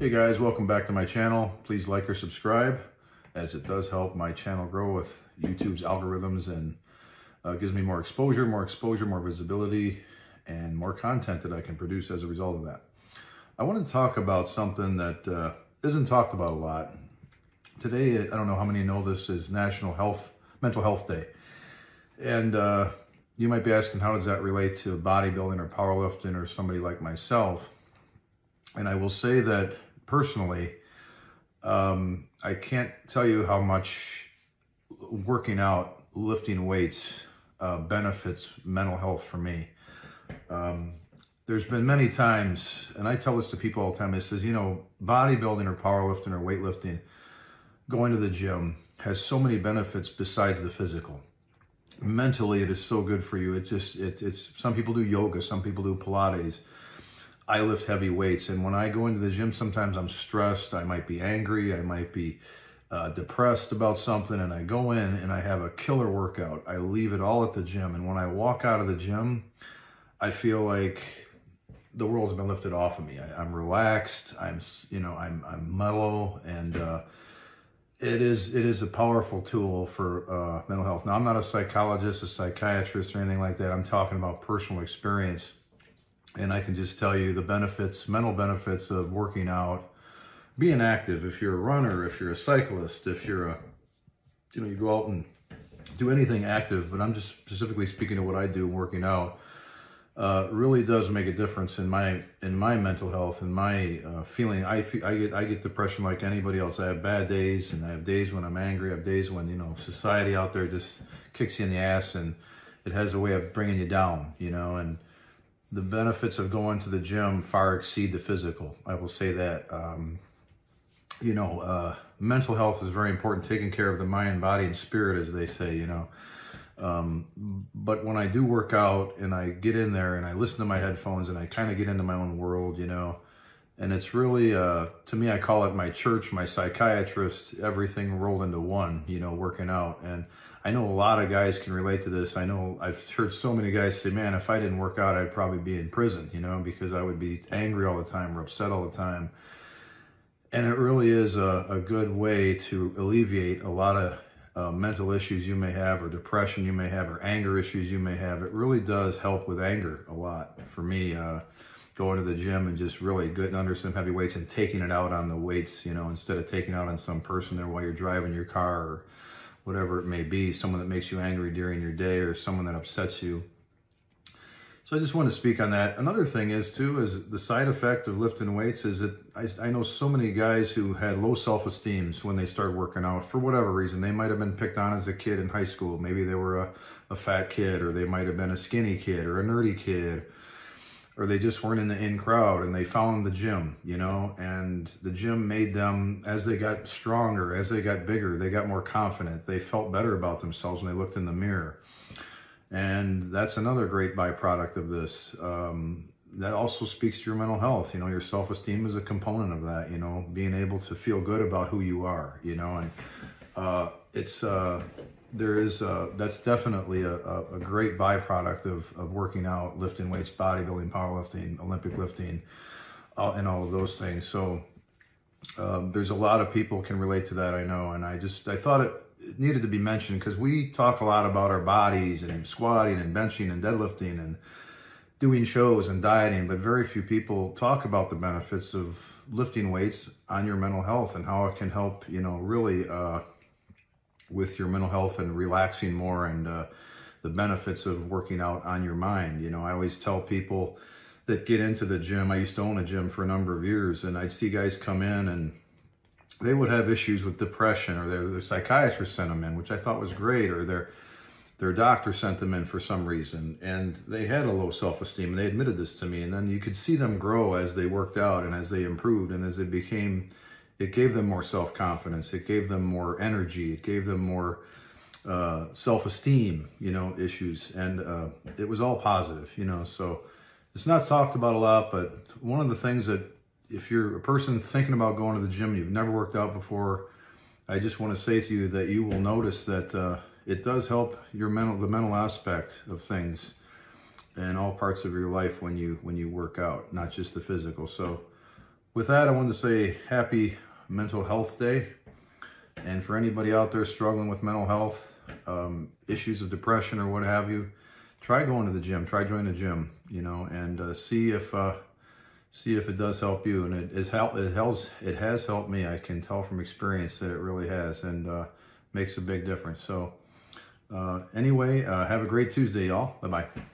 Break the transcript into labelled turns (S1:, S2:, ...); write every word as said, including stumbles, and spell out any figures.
S1: Hey guys, welcome back to my channel. Please like or subscribe, as it does help my channel grow with YouTube's algorithms and uh, gives me more exposure, more exposure, more visibility, and more content that I can produce as a result of that. I want to talk about something that uh, isn't talked about a lot. Today, I don't know how many know this, is National Health Mental Health Day. And uh, you might be asking, how does that relate to bodybuilding or powerlifting or somebody like myself? And I will say that personally, um, I can't tell you how much working out, lifting weights, uh, benefits mental health for me. Um, there's been many times, and I tell this to people all the time, it says, you know, bodybuilding or powerlifting or weightlifting, going to the gym has so many benefits besides the physical. Mentally, it is so good for you. It just, it, it's, some people do yoga, some people do Pilates. I lift heavy weights, and when I go into the gym, sometimes I'm stressed, I might be angry, I might be uh, depressed about something, and I go in and I have a killer workout. I leave it all at the gym, and when I walk out of the gym, I feel like the world's been lifted off of me. I, I'm relaxed, I'm, you know, I'm, I'm mellow, and uh, it is, it is a powerful tool for uh, mental health. Now, I'm not a psychologist, a psychiatrist, or anything like that. I'm talking about personal experience. And I can just tell you the benefits, mental benefits of working out, being active. If you're a runner, if you're a cyclist, if you're a, you know, you go out and do anything active, but I'm just specifically speaking of what I do working out, uh, really does make a difference in my, in my mental health and my uh, feeling. I feel, I get, I get depression like anybody else. I have bad days, and I have days when I'm angry. I have days when, you know, society out there just kicks you in the ass, and it has a way of bringing you down, you know, and the benefits of going to the gym far exceed the physical. I will say that. Um, you know, uh, mental health is very important, taking care of the mind, body, and spirit, as they say, you know. Um, but when I do work out and I get in there and I listen to my headphones and I kind of get into my own world, you know, and it's really, uh, to me, I call it my church, my psychiatrist, everything rolled into one, you know, working out. And I know a lot of guys can relate to this. I know I've heard so many guys say, man, if I didn't work out, I'd probably be in prison, you know, because I would be angry all the time or upset all the time. And it really is a, a good way to alleviate a lot of uh, mental issues you may have, or depression you may have, or anger issues you may have. It really does help with anger a lot for me. Uh, going to the gym and just really getting under some heavy weights and taking it out on the weights, you know, instead of taking it out on some person there while you're driving your car or whatever it may be, someone that makes you angry during your day or someone that upsets you. So I just want to speak on that. Another thing is too, is the side effect of lifting weights is that I, I know so many guys who had low self-esteem when they started working out for whatever reason. They might have been picked on as a kid in high school. Maybe they were a, a fat kid, or they might have been a skinny kid or a nerdy kid, or they just weren't in the in crowd, and they found the gym, you know, and the gym made them, as they got stronger, as they got bigger, they got more confident. They felt better about themselves when they looked in the mirror. And that's another great byproduct of this. Um, that also speaks to your mental health. You know, your self-esteem is a component of that, you know, being able to feel good about who you are, you know, and uh, it's, uh, there is, uh, that's definitely a, a, a great byproduct of, of working out, lifting weights, bodybuilding, powerlifting, Olympic lifting, uh, and all of those things. So um, there's a lot of people can relate to that, I know. And I just, I thought it, it needed to be mentioned, because we talk a lot about our bodies and squatting and benching and deadlifting and doing shows and dieting, but very few people talk about the benefits of lifting weights on your mental health and how it can help, you know, really, uh, with your mental health and relaxing more, and uh, the benefits of working out on your mind. You know, I always tell people that get into the gym, I used to own a gym for a number of years, and I'd see guys come in and they would have issues with depression, or their, their psychiatrist sent them in, which I thought was great, or their their doctor sent them in for some reason, and they had a low self-esteem, and they admitted this to me. And then you could see them grow as they worked out and as they improved, and as they became, it gave them more self-confidence, it gave them more energy, it gave them more uh, self-esteem, you know, issues, and uh, it was all positive, you know. So it's not talked about a lot, but one of the things that, if you're a person thinking about going to the gym, you've never worked out before, I just want to say to you that you will notice that uh, it does help your mental, the mental aspect of things in all parts of your life when you when you work out, not just the physical. So with that, I wanted to say happy Mental Health Day. And for anybody out there struggling with mental health, um, issues of depression or what have you, try going to the gym, try joining the gym, you know, and uh, see if uh, see if it does help you. And it, it, help, it, helps, it has helped me. I can tell from experience that it really has, and uh, makes a big difference. So uh, anyway, uh, have a great Tuesday, y'all. Bye-bye.